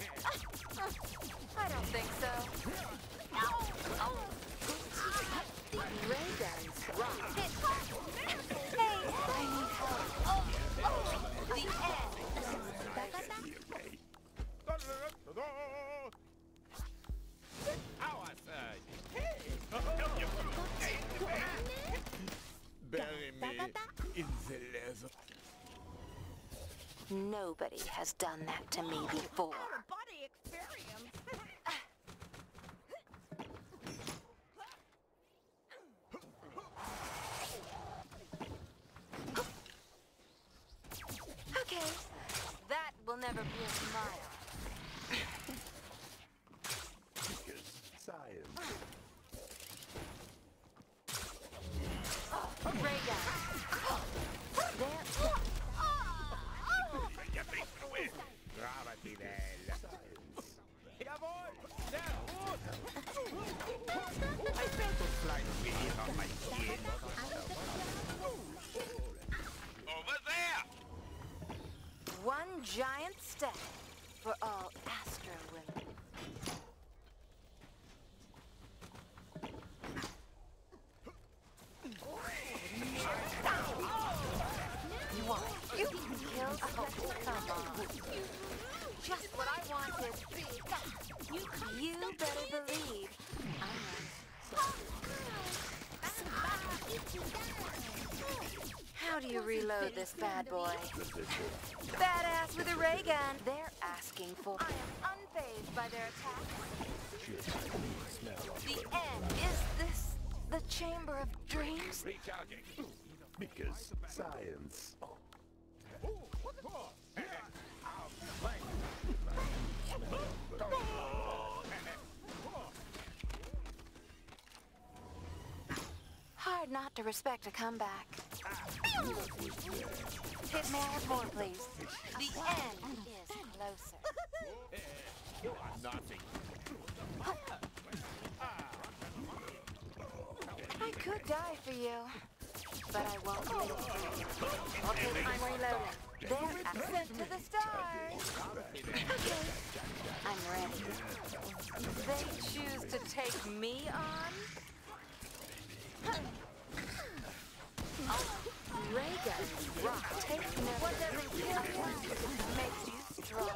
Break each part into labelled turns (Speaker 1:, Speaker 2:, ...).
Speaker 1: I don't think so. Ray guns rock. Hey, I need help. The end.
Speaker 2: How I say? Hey! Bury me in the leather.
Speaker 1: Nobody has done that to me before.
Speaker 3: Body experience.
Speaker 1: Okay, that will never be a smile.
Speaker 4: Science.
Speaker 1: Ray gun. There.
Speaker 2: Gravity well.
Speaker 4: Science.
Speaker 2: Jawohl! Sehr gut! I felt a slight breeze on my skin. Over there!
Speaker 1: One giant step for all Astro women. You killed a whole come on. Just what I wanted. You better believe I'm right. How do you reload this bad boy? Badass with a ray gun. They're asking for. I am unfazed by their attacks. The end. Is this the chamber of dreams?
Speaker 2: Recharging.
Speaker 4: Because science.
Speaker 1: Hard not to respect a comeback. Hit me with more, please. The end is closer.
Speaker 2: You are nothing.
Speaker 1: I could die for you, but I won't leave. Okay, I'm reloading. They're ascent to the stars. Okay, I'm ready. They choose to take me on? Ray guns rock. Take no. What doesn't kill you makes you strong.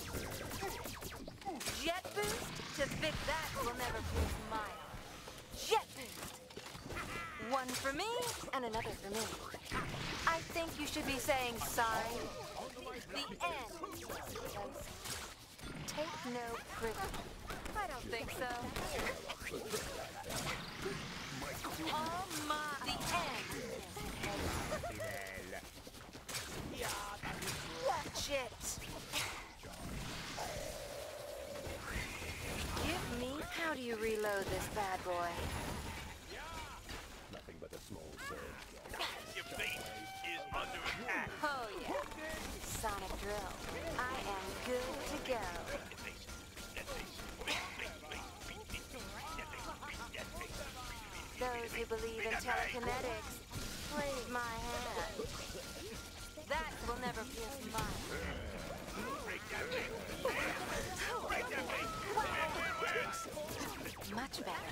Speaker 1: Jet boost? To fix that will never be a smile. Jet boost! One for me, and another for me. I think you should be saying sorry. The end. Take no privilege. I don't think so. Oh my. The end. Watch it. Give me. How do you reload this bad boy?
Speaker 4: Nothing but a small surge.
Speaker 2: Your base is under attack.
Speaker 1: Oh yeah. Sonic drill. I am good to go. Those who believe in telekinetics, raise my hand. That will never be a smile. Much better.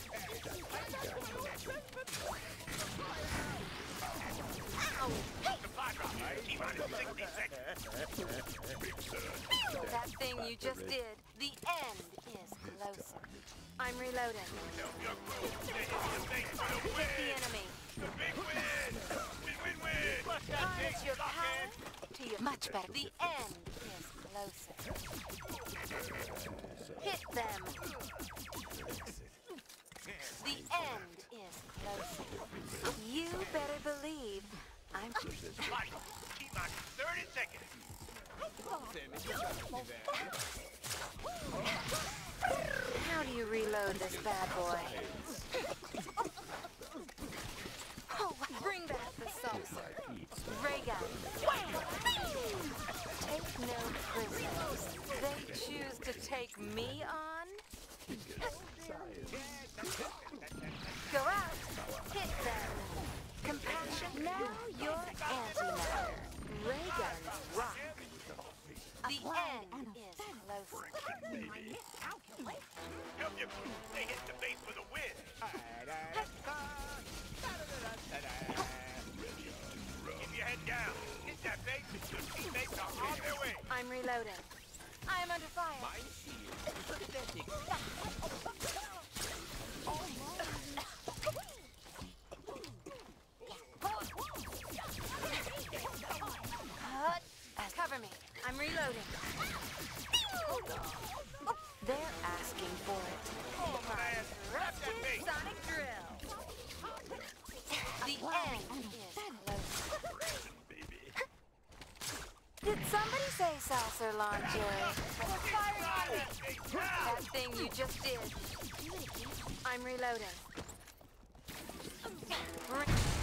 Speaker 1: That thing you just did, the end is closer. I'm reloading. Hit the enemy. Harness your power to your much better. The end is closer. Hit them. The end is closer. You better believe I'm.
Speaker 2: Right. T-Max 30 seconds.
Speaker 1: How do you reload this bad boy? Oh, bring back the salsa. Ray gun. Take no prisoners. They choose to take me on? Go out. Hit them. Compassion. Now you're antimatter. Ray guns rock. The end is closer.
Speaker 5: Help you. They hit the base for the win. Keep your head down. Hit that base. Your teammates are on their way.
Speaker 1: I'm reloading. I am under fire.
Speaker 2: My shield is pathetic.
Speaker 1: Cover me. I'm reloading. They're asking for it.
Speaker 5: Oh, man. Grab that base.
Speaker 1: Sonic drill. The end is close. Did somebody say saucer launcher? They're firing on me. That thing you just did. I'm reloading.